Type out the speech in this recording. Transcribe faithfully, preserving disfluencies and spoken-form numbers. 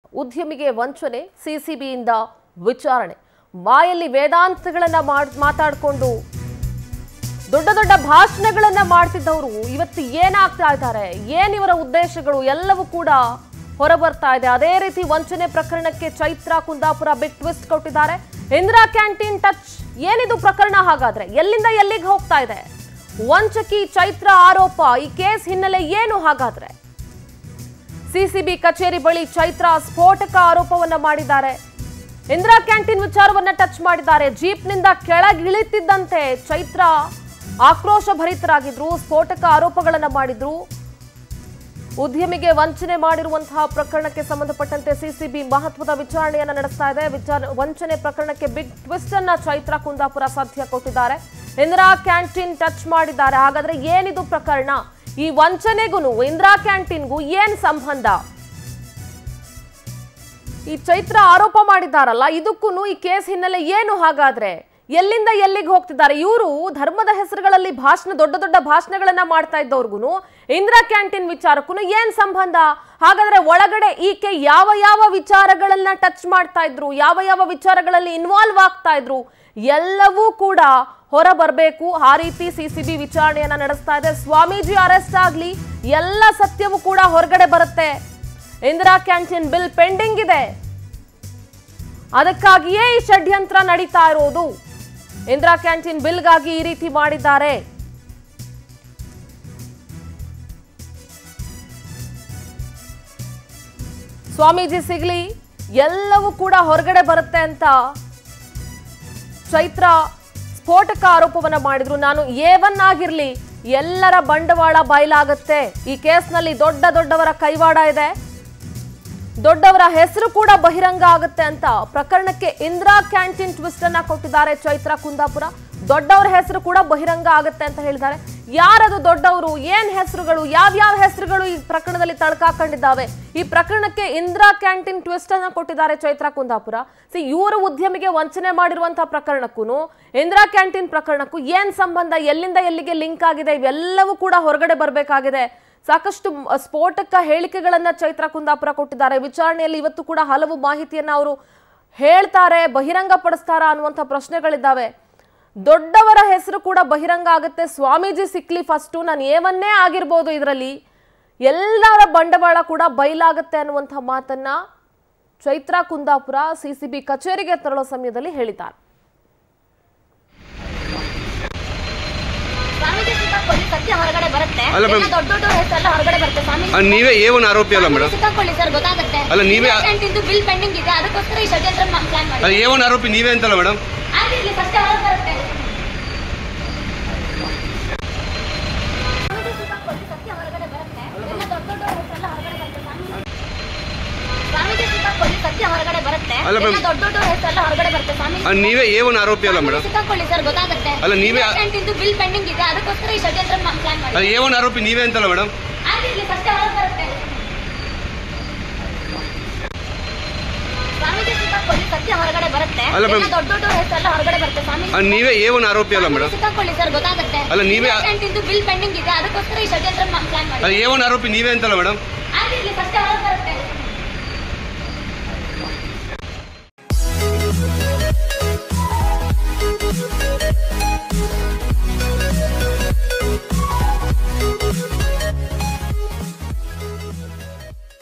ಉದ್ಯಮಿಗೆ ವಂಚನೆ, ಸಿಸಿಬಿಯಿಂದ ವಿಚಾರಣೆ. ಬಾಯಲ್ಲಿ ವೇದಾಂತಗಳನ್ನ ಮಾತಾಡಿಕೊಂಡು ದೊಡ್ಡ ದೊಡ್ಡ ಭಾಷಣಗಳನ್ನ ಮಾಡ್ತಿದ್ದವರು ಇವತ್ತು ಏನಾಗ್ತಾ ಇದ್ದಾರೆ, ಏನಿವರ ಉದ್ದೇಶಗಳು ಎಲ್ಲವೂ ಕೂಡ ಹೊರಬರ್ತಾ ಇದೆ. ಅದೇ ರೀತಿ ವಂಚನೆ ಪ್ರಕರಣಕ್ಕೆ ಚೈತ್ರ ಕುಂದಾಪುರ ಬಿಗ್ ಟ್ವಿಸ್ಟ್ ಕೊಟ್ಟಿದ್ದಾರೆ. ಇಂದಿರಾ ಕ್ಯಾಂಟೀನ್ ಟಚ್ ಏನಿದು ಪ್ರಕರಣ? ಹಾಗಾದ್ರೆ ಎಲ್ಲಿಂದ ಎಲ್ಲಿಗೆ ಹೋಗ್ತಾ ಇದೆ? ವಂಚಕಿ ಚೈತ್ರ ಆರೋಪ, ಈ ಕೇಸ್ ಹಿನ್ನೆಲೆ ಏನು? ಹಾಗಾದ್ರೆ ಸಿಸಿಬಿ ಕಚೇರಿ ಬಳಿ ಚೈತ್ರ ಸ್ಫೋಟಕ ಆರೋಪವನ್ನ ಮಾಡಿದ್ದಾರೆ. ಇಂದಿರಾ ಕ್ಯಾಂಟೀನ್ ವಿಚಾರವನ್ನ ಟಚ್ ಮಾಡಿದ್ದಾರೆ. ಜೀಪ್ನಿಂದ ಕೆಳಗಿಳಿತಿದ್ದಂತೆ ಚೈತ್ರ ಆಕ್ರೋಶ ಭರಿತರಾಗಿದ್ರು, ಸ್ಫೋಟಕ ಆರೋಪಗಳನ್ನ ಮಾಡಿದ್ರು. ಉದ್ಯಮಿಗೆ ವಂಚನೆ ಮಾಡಿರುವಂತಹ ಪ್ರಕರಣಕ್ಕೆ ಸಂಬಂಧಪಟ್ಟಂತೆ ಸಿಸಿಬಿ ಮಹತ್ವದ ವಿಚಾರಣೆಯನ್ನ ನಡೆಸ್ತಾ ಇದೆ. ವಿಚಾರ ವಂಚನೆ ಪ್ರಕರಣಕ್ಕೆ ಬಿಗ್ ಟ್ವಿಸ್ಟ್ ಅನ್ನ ಚೈತ್ರ ಕುಂದಾಪುರ ಸದ್ಯ ಕೊಟ್ಟಿದ್ದಾರೆ. ಇಂದಿರಾ ಕ್ಯಾಂಟೀನ್ ಟಚ್ ಮಾಡಿದ್ದಾರೆ. ಹಾಗಾದ್ರೆ ಏನಿದು ಪ್ರಕರಣ? ಈ ವಂಚನೆಗೂ ಇಂದಿರಾ ಕ್ಯಾಂಟೀನ್ಗೂ ಏನ್ ಸಂಬಂಧ? ಈ ಚೈತ್ರ ಆರೋಪ ಮಾಡಿದ್ದಾರಲ್ಲ, ಇದಕ್ಕೂ ಈ ಕೇಸ್ ಹಿನ್ನೆಲೆ ಏನು? ಹಾಗಾದ್ರೆ ಎಲ್ಲಿಂದ ಎಲ್ಲಿಗೆ ಹೋಗ್ತಿದ್ದಾರೆ ಇವರು? ಧರ್ಮದ ಹೆಸರುಗಳಲ್ಲಿ ಭಾಷಣ, ದೊಡ್ಡ ದೊಡ್ಡ ಭಾಷಣಗಳನ್ನ ಮಾಡ್ತಾ ಇದ್ದವ್ರಿಗೂ ಇಂದಿರಾ ಕ್ಯಾಂಟೀನ್ ವಿಚಾರಕ್ಕೂ ಏನ್ ಸಂಬಂಧ? ಹಾಗಾದ್ರೆ ಒಳಗಡೆ ಈಕೆ ಯಾವ ಯಾವ ವಿಚಾರಗಳನ್ನ ಟಚ್ ಮಾಡ್ತಾ ಇದ್ರು, ಯಾವ ಯಾವ ವಿಚಾರಗಳಲ್ಲಿ ಇನ್ವಾಲ್ವ್ ಆಗ್ತಾ ಇದ್ರು, ಎಲ್ಲವೂ ಕೂಡ ಹೊರ ಬರಬೇಕು. ಆ ರೀತಿ ಸಿಸಿಬಿ ವಿಚಾರಣೆಯನ್ನ ನಡೆಸ್ತಾ ಇದೆ. ಸ್ವಾಮೀಜಿ ಅರೆಸ್ಟ್ ಆಗ್ಲಿ, ಎಲ್ಲ ಸತ್ಯವೂ ಕೂಡ ಹೊರಗಡೆ ಬರುತ್ತೆ. ಇಂದಿರಾ ಕ್ಯಾಂಟೀನ್ ಬಿಲ್ ಪೆಂಡಿಂಗ್ ಇದೆ, ಅದಕ್ಕಾಗಿಯೇ ಈ ಷಡ್ಯಂತ್ರ ನಡೀತಾ ಇರೋದು. ಇಂದಿರಾ ಕ್ಯಾಂಟೀನ್ ಬಿಲ್ಗಾಗಿ ಈ ರೀತಿ ಮಾಡಿದ್ದಾರೆ. ಸ್ವಾಮೀಜಿ ಸಿಗ್ಲಿ, ಎಲ್ಲವೂ ಕೂಡ ಹೊರಗಡೆ ಬರುತ್ತೆ ಅಂತ ಚೈತ್ರ ಸ್ಫೋಟಕ ಆರೋಪವನ್ನ ಮಾಡಿದ್ರು. ನಾನು ಎ ಒನ್ ಆಗಿರ್ಲಿ, ಎಲ್ಲರ ಬಂಡವಾಳ ಬಯಲಾಗುತ್ತೆ. ಈ ಕೇಸ್ನಲ್ಲಿ ದೊಡ್ಡ ದೊಡ್ಡವರ ಕೈವಾಡ ಇದೆ, ದೊಡ್ಡವರ ಹೆಸರು ಕೂಡ ಬಹಿರಂಗ ಆಗುತ್ತೆ ಅಂತ ಪ್ರಕರಣಕ್ಕೆ ಇಂದಿರಾ ಕ್ಯಾಂಟೀನ್ ಟ್ವಿಸ್ಟ್ ಅನ್ನ ಕೊಟ್ಟಿದ್ದಾರೆ ಚೈತ್ರ ಕುಂದಾಪುರ. ದೊಡ್ಡವರ ಹೆಸರು ಕೂಡ ಬಹಿರಂಗ ಆಗುತ್ತೆ ಅಂತ ಹೇಳಿದ್ದಾರೆ. ಯಾರದು ದೊಡ್ಡವರು, ಏನ್ ಹೆಸರುಗಳು, ಯಾವ್ಯಾವ ಹೆಸರುಗಳು ಈ ಪ್ರಕರಣದಲ್ಲಿ ತಳ್ಕಾಕೊಂಡಿದ್ದಾವೆ? ಈ ಪ್ರಕರಣಕ್ಕೆ ಇಂದಿರಾ ಕ್ಯಾಂಟೀನ್ ಟ್ವಿಸ್ಟ್ ಅನ್ನ ಕೊಟ್ಟಿದ್ದಾರೆ ಚೈತ್ರ ಕುಂದಾಪುರ. ಸಿ ಇವರು ಉದ್ಯಮಿಗೆ ವಂಚನೆ ಮಾಡಿರುವಂತಹ ಪ್ರಕರಣಕ್ಕೂ ಇಂದಿರಾ ಕ್ಯಾಂಟೀನ್ ಪ್ರಕರಣಕ್ಕೂ ಏನ್ ಸಂಬಂಧ, ಎಲ್ಲಿಂದ ಎಲ್ಲಿಗೆ ಲಿಂಕ್ ಆಗಿದೆ, ಇವೆಲ್ಲವೂ ಕೂಡ ಹೊರಗಡೆ ಬರಬೇಕಾಗಿದೆ. ಸಾಕಷ್ಟು ಸ್ಫೋಟಕ ಹೇಳಿಕೆಗಳನ್ನ ಚೈತ್ರ ಕುಂದಾಪುರ ಕೊಟ್ಟಿದ್ದಾರೆ. ವಿಚಾರಣೆಯಲ್ಲಿ ಇವತ್ತು ಕೂಡ ಹಲವು ಮಾಹಿತಿಯನ್ನ ಅವರು ಹೇಳ್ತಾರೆ, ಬಹಿರಂಗ ಪಡಿಸ್ತಾರ ಅನ್ನುವಂಥ ಪ್ರಶ್ನೆಗಳಿದ್ದಾವೆ. ದೊಡ್ಡವರ ಹೆಸರು ಕೂಡ ಬಹಿರಂಗ ಆಗುತ್ತೆ. ಸ್ವಾಮೀಜಿ ಸಿಕ್ಲಿ ಫಸ್ಟು, ನಾನು ಏವನ್ನೇ ಆಗಿರ್ಬೋದು, ಇದರಲ್ಲಿ ಎಲ್ಲರ ಬಂಡವಾಳ ಕೂಡ ಬಯಲಾಗುತ್ತೆ ಅನ್ನುವಂಥ ಮಾತನ್ನ ಚೈತ್ರ ಕುಂದಾಪುರ ಸಿಸಿಬಿ ಕಚೇರಿಗೆ ತೆರಳೋ ಸಮಯದಲ್ಲಿ ಹೇಳಿದ್ದಾರೆ. ನೀವೇ ಎ ಒನ್ ಆರೋಪಿ ಅಲ್ಲ ಮೇಡಮ್? ಅಲ್ಲ ನೀವೇ ಎ ಒನ್ ಆರೋಪಿ ನೀವೇ ಅಂತಲ್ಲ ಮೇಡಮ್? ನೀವೇ ಎ ಒನ್ ಆರೋಪಿ ಅಲ್ಲ ಮೇಡಮ್? ಅಲ್ಲ ನೀವೇ ಎ ಒನ್ ಆರೋಪಿ ನೀವೇ ಅಂತಲ್ಲ ಮೇಡಮ್? ನೀವೇ ಎ ಒನ್ ಆರೋಪಿ ಅಲ್ಲ ಮೇಡಮ್? ಅಲ್ಲ ನೀವೇ ಎ ಒನ್ ಆರೋಪಿ ನೀವೇ ಅಂತಲ್ಲ ಮೇಡಮ್?